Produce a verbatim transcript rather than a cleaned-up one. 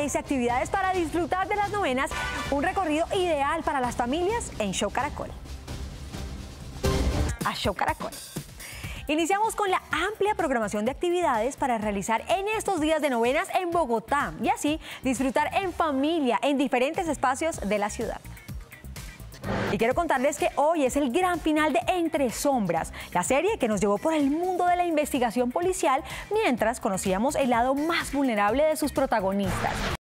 bares y actividades para disfrutar de las novenas, un recorrido ideal para las familias en Show Caracol. A Show Caracol. Iniciamos con la amplia programación de actividades para realizar en estos días de novenas en Bogotá y así disfrutar en familia en diferentes espacios de la ciudad. Y quiero contarles que hoy es el gran final de Entre Sombras, la serie que nos llevó por el mundo de la investigación policial mientras conocíamos el lado más vulnerable de sus protagonistas.